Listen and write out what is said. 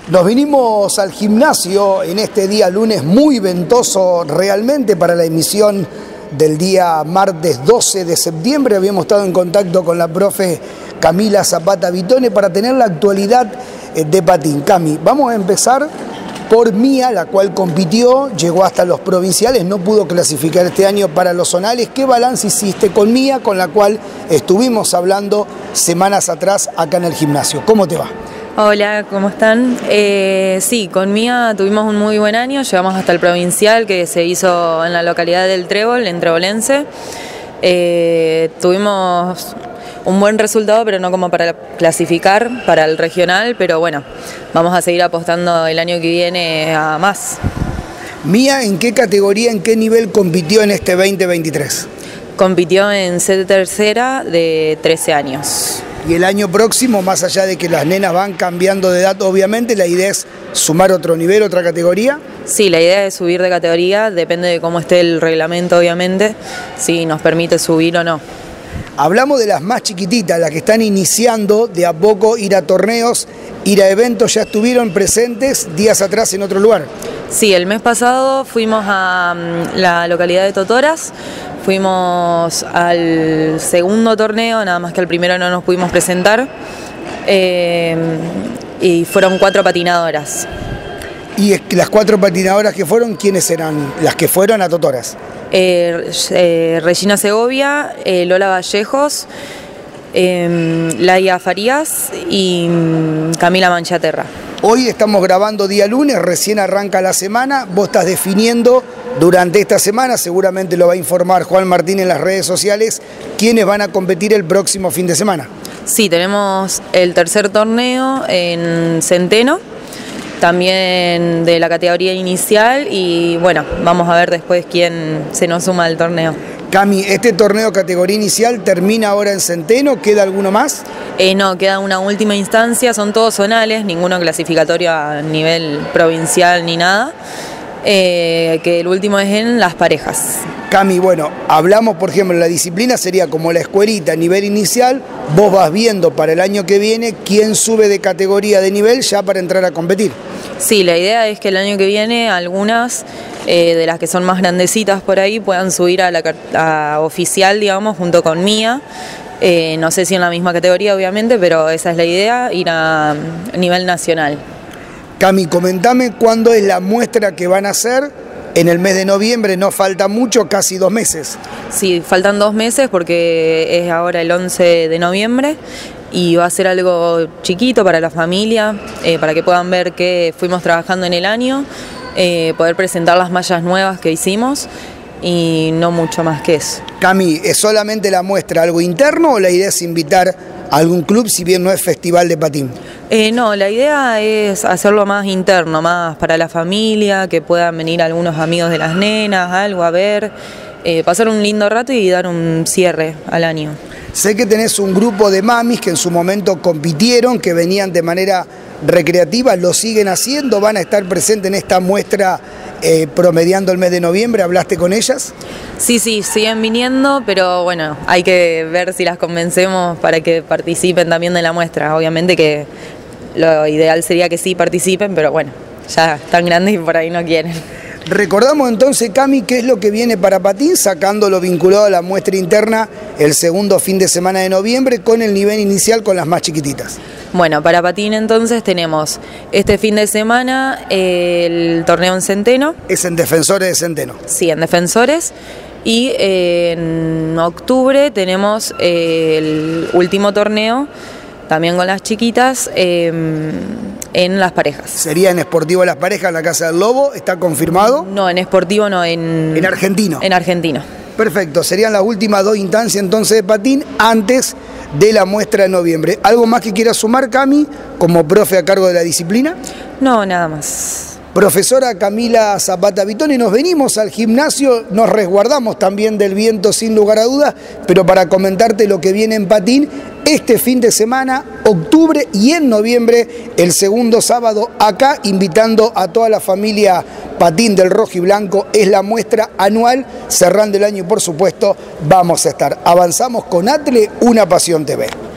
Nos vinimos al gimnasio en este día lunes muy ventoso realmente para la emisión del día martes 12 de septiembre. Habíamos estado en contacto con la profe Camila Zapata Vitone para tener la actualidad de patín. Cami, vamos a empezar por Mía, la cual compitió, llegó hasta los provinciales, no pudo clasificar este año para los zonales. ¿Qué balance hiciste con Mía, con la cual estuvimos hablando semanas atrás acá en el gimnasio? ¿Cómo te va? Hola, ¿cómo están? Sí, con Mía tuvimos un muy buen año, llegamos hasta el provincial que se hizo en la localidad del Trébol, en Trebolense. Tuvimos un buen resultado, pero no como para clasificar para el regional, pero bueno, vamos a seguir apostando el año que viene a más. Mía, ¿en qué categoría, en qué nivel compitió en este 2023? Compitió en C tercera de 13 años. Y el año próximo, más allá de que las nenas van cambiando de edad, obviamente, la idea es sumar otro nivel, otra categoría. Sí, la idea es subir de categoría, depende de cómo esté el reglamento, obviamente, si nos permite subir o no. Hablamos de las más chiquititas, las que están iniciando de a poco ir a torneos, ir a eventos. ¿Ya estuvieron presentes días atrás en otro lugar? Sí, el mes pasado fuimos a la localidad de Totoras, fuimos al segundo torneo, nada más que al primero no nos pudimos presentar, y fueron 4 patinadoras. ¿Y las 4 patinadoras que fueron, quiénes eran las que fueron a Totoras? Regina Segovia, Lola Vallejos, Laia Farías y Camila Manchaterra. Hoy estamos grabando día lunes, recién arranca la semana, vos estás definiendo durante esta semana, seguramente lo va a informar Juan Martín en las redes sociales, quiénes van a competir el próximo fin de semana. Sí, tenemos el tercer torneo en Centeno, también de la categoría inicial, y bueno, vamos a ver después quién se nos suma al torneo. Cami, ¿este torneo categoría inicial termina ahora en Centeno? ¿Queda alguno más? No, queda una última instancia, son todos zonales, ninguno clasificatorio a nivel provincial ni nada, que el último es en las parejas. Cami, bueno, hablamos, por ejemplo, la disciplina sería como la escuelita a nivel inicial, vos vas viendo para el año que viene quién sube de categoría de nivel ya para entrar a competir. Sí, la idea es que el año que viene algunas de las que son más grandecitas por ahí puedan subir a la oficial, digamos, junto con Mía. No sé si en la misma categoría, obviamente, pero esa es la idea, ir a nivel nacional. Cami, comentame cuándo es la muestra que van a hacer en el mes de noviembre, no falta mucho, casi 2 meses. Sí, faltan 2 meses porque es ahora el 11 de noviembre y va a ser algo chiquito para la familia, para que puedan ver qué fuimos trabajando en el año, poder presentar las mallas nuevas que hicimos y no mucho más que eso. Cami, ¿es solamente la muestra algo interno o la idea es invitar a algún club si bien no es festival de patín? No, la idea es hacerlo más interno, más para la familia, que puedan venir algunos amigos de las nenas, algo a ver, pasar un lindo rato y dar un cierre al año. Sé que tenés un grupo de mamis que en su momento compitieron, que venían de manera recreativa, lo siguen haciendo, van a estar presentes en esta muestra promediando el mes de noviembre. ¿Hablaste con ellas? Sí, siguen viniendo, pero bueno, hay que ver si las convencemos para que participen también de la muestra. Obviamente que lo ideal sería que sí participen, pero bueno, ya están grandes y por ahí no quieren. Recordamos entonces, Cami, qué es lo que viene para patín, sacándolo vinculado a la muestra interna el segundo fin de semana de noviembre con el nivel inicial con las más chiquititas. Bueno, para patín entonces tenemos este fin de semana el torneo en Centeno. Es en Defensores de Centeno. Sí, en Defensores. Y en octubre tenemos el último torneo, también con las chiquitas, en las parejas. ¿Sería en Sportivo Las Parejas, la Casa del Lobo? ¿Está confirmado? No, en Sportivo no, en Argentino. En Argentino. Perfecto, serían las últimas 2 instancias entonces de patín antes de la muestra de noviembre. ¿Algo más que quieras sumar, Cami, como profe a cargo de la disciplina? No, nada más. Profesora Camila Zapata Vitone, nos venimos al gimnasio, nos resguardamos también del viento sin lugar a dudas, pero para comentarte lo que viene en patín, este fin de semana, octubre y en noviembre, el segundo sábado acá, invitando a toda la familia patín del rojo y blanco, es la muestra anual, cerrando el año y por supuesto vamos a estar. Avanzamos con Atle, Una Pasión TV.